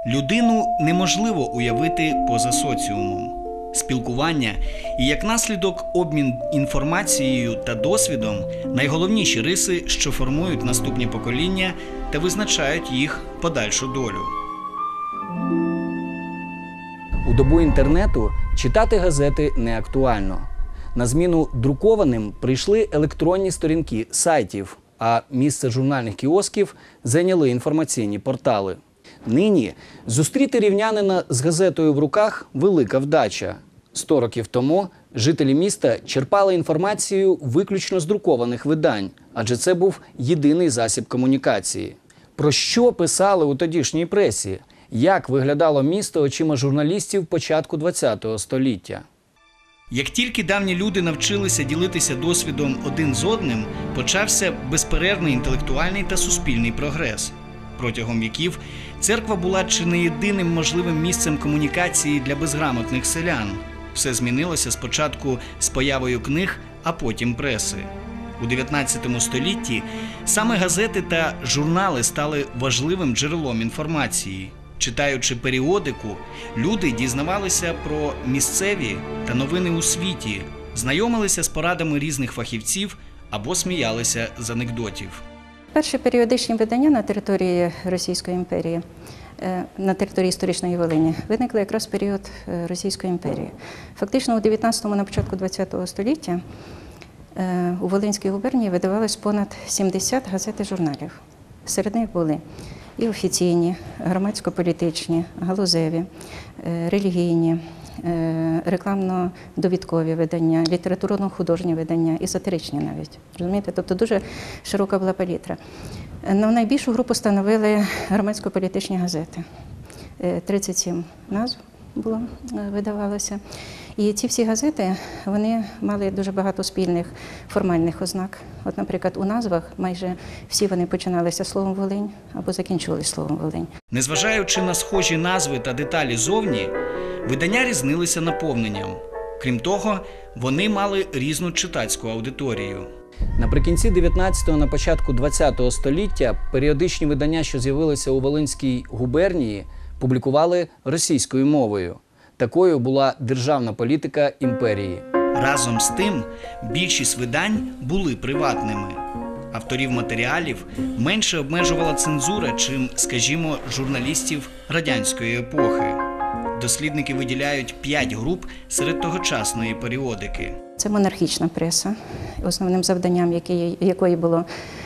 Людину неможливо уявити поза соціумом. Спілкування і, як наслідок, обмін інформацією та досвідом – найголовніші риси, що формують наступні покоління та визначають їх подальшу долю. У добу інтернету читати газети не актуально. На зміну друкованим прийшли електронні сторінки сайтів, а місце журнальних кіосків зайняли інформаційні портали. Нині зустріти рівнянина з газетою в руках – велика вдача. 100 років тому жителі міста черпали інформацію виключно з друкованих видань, адже це був єдиний засіб комунікації. Про що писали у тодішній пресі? Як виглядало місто очима журналістів початку ХХ століття? Як тільки давні люди навчилися ділитися досвідом один з одним, почався безперервний інтелектуальний та суспільний прогрес. Протягом віків церква була чи не єдиним можливим місцем комунікації для безграмотних селян. Все змінилося спочатку з появою книг, а потім преси. У 19 столітті саме газети та журнали стали важливим джерелом інформації. Читаючи періодику, люди дізнавалися про місцеві та новини у світі, знайомилися з порадами різних фахівців або сміялися з анекдотів. Перші періодичні видання на території Російської імперії, на території історичної Волині, виникли якраз в період Російської імперії. Фактично у 19-му, на початку ХХ століття у Волинській губернії видавалось понад 70 газет і журналів. Серед них були і офіційні, громадсько-політичні, галузеві, релігійні, рекламно-довідкові видання, літературно-художні видання і сатиричні навіть. Розумієте? Тобто дуже широка була палітра. Но найбільшу групу становили громадсько-політичні газети. 37 назв видавалося. І ці всі газети, вони мали дуже багато спільних формальних ознак. От, наприклад, у назвах майже всі вони починалися словом «Волинь» або закінчувалися словом «Волинь». Незважаючи на схожі назви та деталі зовні, видання різнилися наповненням. Крім того, вони мали різну читацьку аудиторію. Наприкінці 19-го, на початку 20-го століття періодичні видання, що з'явилися у Волинській губернії, публікували російською мовою. Такою була державна політика імперії. Разом з тим, більшість видань були приватними. Авторів матеріалів менше обмежувала цензура, чим, скажімо, журналістів радянської епохи. Дослідники виділяють 5 груп серед тогочасної періодики. Це монархічна преса, основним завданням якої було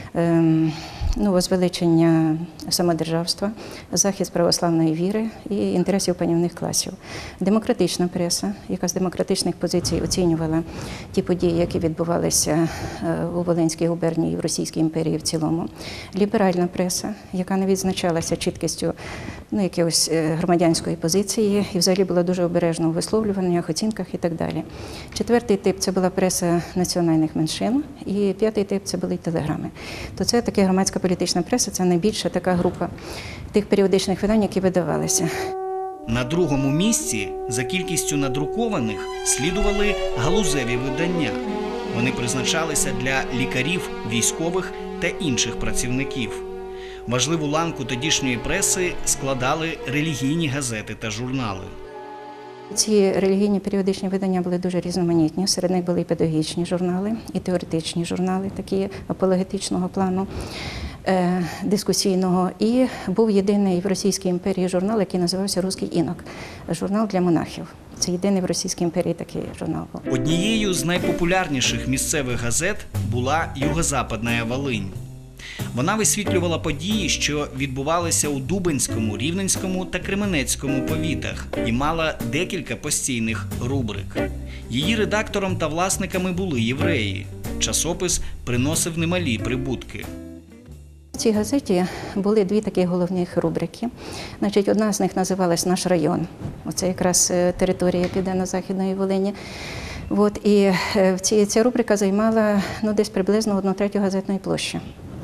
возвеличення самодержавства, захист православної віри і інтересів панівних класів. Демократична преса, яка з демократичних позицій оцінювала ті події, які відбувалися у Волинській губернії і в Російській імперії в цілому. Ліберальна преса, яка не відзначалася чіткістю якоїсь громадянської позиції і взагалі була дуже обережна у висловлюваннях, оцінках і так далі. Четвертий тип – це була преса національних меншин, і п'ятий тип – це були телеграми. То це таке громадська політична преса – це найбільша така група тих періодичних видань, які видавалися. На другому місці за кількістю надрукованих слідували галузеві видання. Вони призначалися для лікарів, військових та інших працівників. Важливу ланку тодішньої преси складали релігійні газети та журнали. Ці релігійні періодичні видання були дуже різноманітні. Серед них були і педагогічні журнали, і теоретичні журнали, такі апологетичного плану, дискусійного. І був єдиний в Російській імперії журнал, який називався «Руський інок» – журнал для монахів. Це єдиний в Російській імперії такий журнал був. Однією з найпопулярніших місцевих газет була «Юго-Западна Волинь». Вона висвітлювала події, що відбувалися у Дубенському, Рівненському та Кременецькому повітах і мала декілька постійних рубрик. Її редактором та власниками були євреї. Часопис приносив немалі прибутки. В цій газеті були 2 такі головних рубрики. Одна з них називалась «Наш район». Оце якраз територія Південно-Західної Волині. І ця рубрика займала десь приблизно 1/3 газетної площі.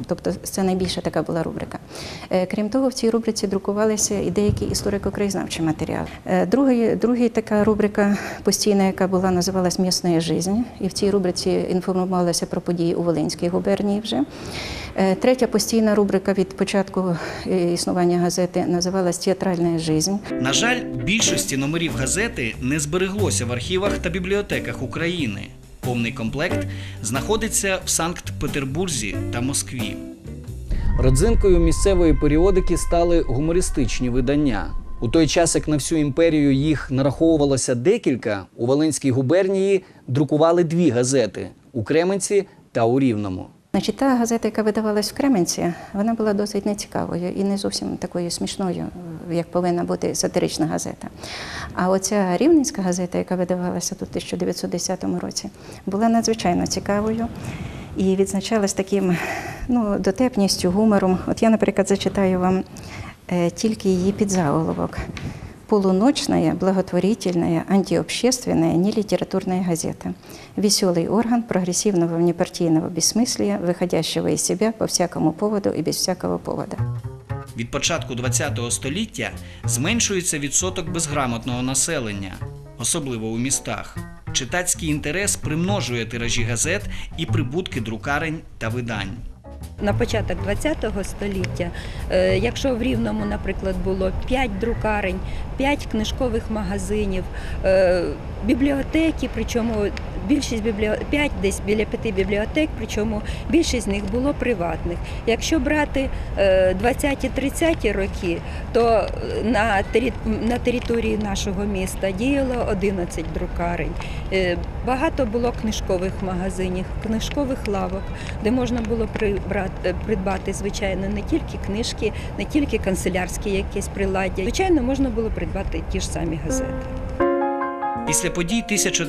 Тобто це найбільша така була рубрика. Крім того, в цій рубриці друкувалися і деякі історико-краєзнавчі матеріали. Друга така рубрика постійна, яка була, називалась «Місцева життя», і в цій рубриці інформувалося про події у Волинській губернії вже. Третя постійна рубрика від початку існування газети називалась «Театральна життя». На жаль, більшості номерів газети не збереглося в архівах та бібліотеках України. Повний комплект знаходиться в Санкт-Петербурзі та Москві. Родзинкою місцевої періодики стали гумористичні видання. У той час, як на всю імперію їх нараховувалося декілька, у Волинській губернії друкували 2 газети – у Кременці та у Рівному. Значить, та газета, яка видавалась в Кременці, вона була досить нецікавою і не зовсім такою смішною, як повинна бути сатирична газета. А оця рівненська газета, яка видавалася тут у 1910 році, була надзвичайно цікавою і відзначалась таким дотепністю, гумором. От я, наприклад, зачитаю вам тільки її підзаголовок. Полуночная, благотворительная, антиобщественная, нелитературная газета. Веселый орган прогрессивного внепартийного бессмыслия, выходящего из себя по всякому поводу и без всякого повода. Від початку ХХ століття зменшується відсоток безграмотного населення, особливо у містах. Читацький інтерес примножує тиражі газет і прибутки друкарень та видань. На початок ХХ століття, якщо в Рівному, наприклад, було 5 друкарень, 5 книжкових магазинів, бібліотеки, причому більшість десь біля 5 бібліотек, причому більшість з них було приватних. Якщо брати 20-30 роки, то на території нашого міста діяло 11 друкарень. Багато було книжкових магазинів, книжкових лавок, де можна було придбати, звичайно, не тільки книжки, не тільки канцелярські якісь приладдя. Звичайно, можна було придбати ті ж самі газети. Після подій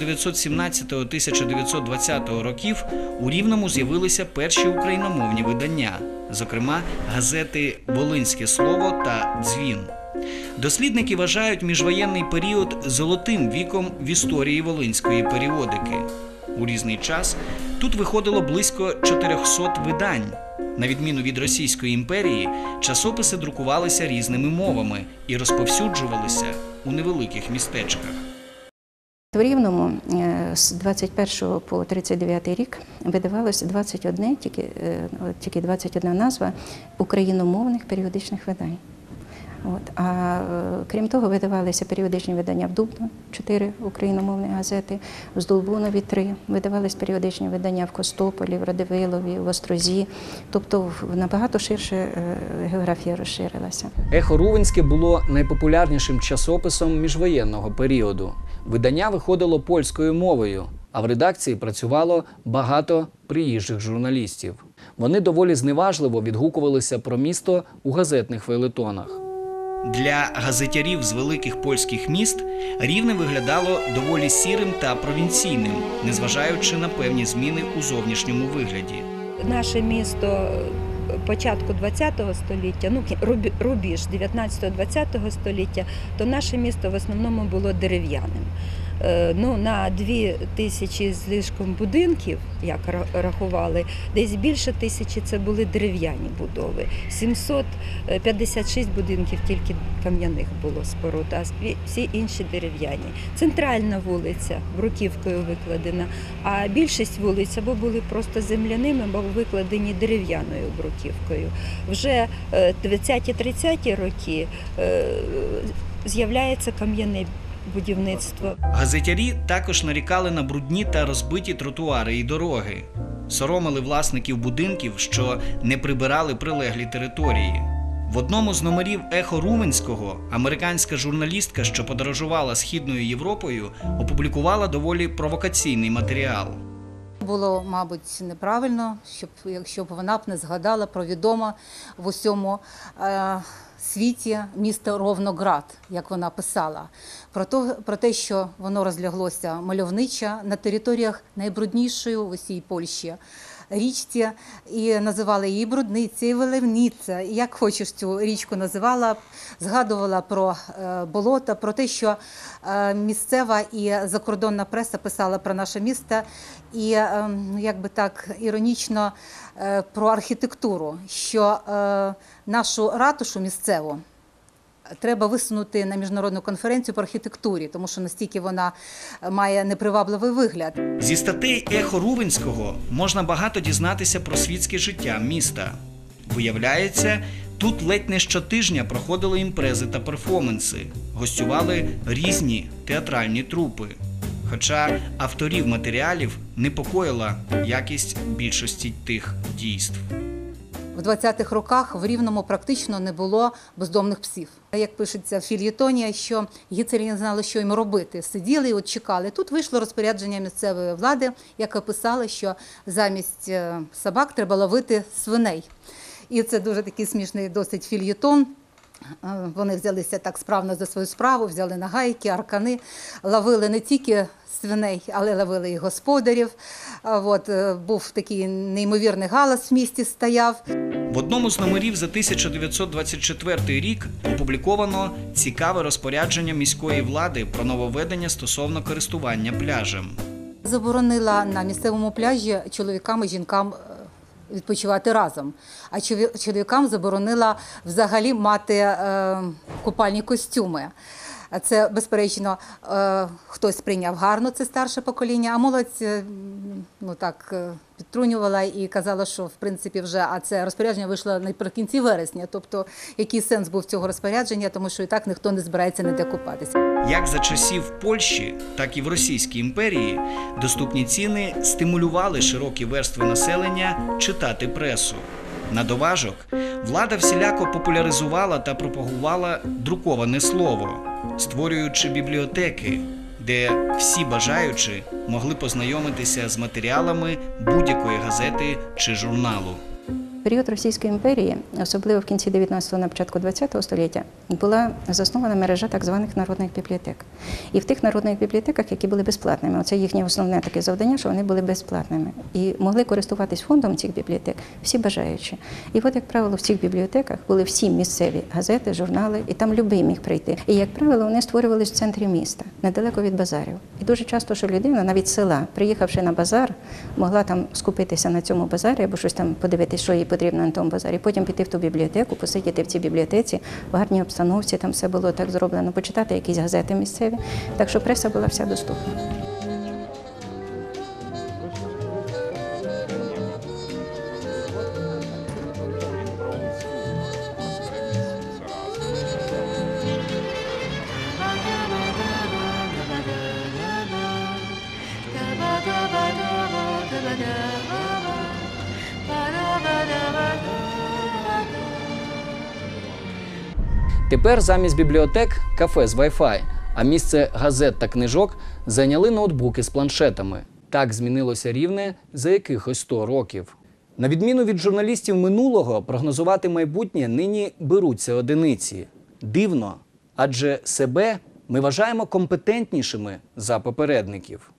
1917-1920 років у Рівному з'явилися перші україномовні видання, зокрема газети «Волинське слово» та «Дзвін». Дослідники вважають міжвоєнний період золотим віком в історії волинської періодики. У різний час тут виходило близько 400 видань. На відміну від Російської імперії, часописи друкувалися різними мовами і розповсюджувалися у невеликих містечках. В Рівному з 21 по 39 рік видавалося 21, тільки 21 назва україномовних періодичних видань. А крім того, видавалися періодичні видання в Дубно, 4 україномовні газети, в Здолбунові 3, видавалися періодичні видання в Костополі, в Радивилові, в Острозі. Тобто набагато ширше географія розширилася. «Ехо Рувенське» було найпопулярнішим часописом міжвоєнного періоду. Видання виходило польською мовою, а в редакції працювало багато приїжджих журналістів. Вони доволі зневажливо відгукувалися про місто у газетних фейлетонах. Для газетярів з великих польських міст Рівне виглядало доволі сірим та провінційним, незважаючи на певні зміни у зовнішньому вигляді. Наше місто початку ХХ століття, рубіж 19-20 століття, то наше місто в основному було дерев'яним. На 2000 з лишком будинків, як рахували, десь більше 1000 це були дерев'яні будови. 756 будинків тільки кам'яних було споруд, а всі інші дерев'яні. Центральна вулиця бруківкою викладена, а більшість вулиць або були просто земляними, або викладені дерев'яною бруківкою. Вже 20-30 роки з'являється кам'яне будівництво. Газетярі також нарікали на брудні та розбиті тротуари і дороги. Соромили власників будинків, що не прибирали прилеглі території. В одному з номерів «Ехо Рувенського» американська журналістка, що подорожувала Східною Європою, опублікувала доволі провокаційний матеріал. Було, мабуть, неправильно, якщо б вона б не згадала про відоме в усьому світі місто Ровноград, як вона писала. Про те, що воно розляглося мальовниче на територіях найбруднішої в усій Польщі, річці і називали її Брудниця, і Виливниця. І як хочеш цю річку називала, згадувала про болота, про те, що місцева і закордонна преса писала про наше місто, і як би так іронічно про архітектуру, що нашу ратушу місцеву треба висунути на міжнародну конференцію по архітектурі, тому що настільки вона має непривабливий вигляд. Зі статей «Ехо Рувенського» можна багато дізнатися про світське життя міста. Виявляється, тут ледь не щотижня проходили імпрези та перформанси, гостювали різні театральні трупи. Хоча авторів матеріалів непокоїла якість більшості тих дійств. В 20-х роках в Рівному практично не було бездомних псів. Як пишеться в фельєтоні, що гіцері не знали, що їм робити. Сиділи і от чекали. Тут вийшло розпорядження місцевої влади, яке писало, що замість собак треба ловити свиней. І це дуже такий смішний досить фельєтон. Вони взялися так справно за свою справу, взяли нагайки, аркани, ловили не тільки свиней, але ловили і господарів. Був такий неймовірний галас в місті стояв. В одному з номерів за 1924 рік опубліковано цікаве розпорядження міської влади про нововведення стосовно користування пляжем. Заборонила на місцевому пляжі чоловікам і жінкам відпочивати разом. А чоловікам заборонила взагалі мати купальні костюми. Це, безперечно, хтось прийняв гарно, це старше покоління, а молодь підтрунювала і казала, що, в принципі, а це розпорядження вийшло наприкінці вересня. Тобто, який сенс був цього розпорядження, тому що і так ніхто не збирається ніде купатися. Як за часів Польщі, так і в Російській імперії доступні ціни стимулювали широкі верстви населення читати пресу. На доважок, влада всіляко популяризувала та пропагувала друковане слово, створюючи бібліотеки, де всі бажаючі могли познайомитися з матеріалами будь-якої газети чи журналу. В період Російської імперії, особливо в кінці 19-го, на початку 20-го століття, була заснована мережа так званих народних бібліотек. І в тих народних бібліотеках, які були безплатними, оце їхнє основне таке завдання, що вони були безплатними. І могли користуватись фондом цих бібліотек всі бажаючі. І от, як правило, в цих бібліотеках були всі місцеві газети, журнали, і там любий міг прийти. І, як правило, вони створювалися в центрі міста, недалеко від базарів. І дуже часто, що людина, навіть з села, приїхавши на базар, могла там скупитися на цьому базарі або щось там подивитися, що їй потрібно на тому базарі, потім піти в ту бібліотеку, посидіти в цій бібліотеці, в гарній обстановці, там все було так зроблено, почитати якісь газети місцеві. Так що преса була вся доступна. Тепер замість бібліотек – кафе з Wi-Fi, а місце газет та книжок зайняли ноутбуки з планшетами. Так змінилося Рівне за якихось 100 років. На відміну від журналістів минулого, прогнозувати майбутнє нині беруться одиниці. Дивно, адже себе ми вважаємо компетентнішими за попередників.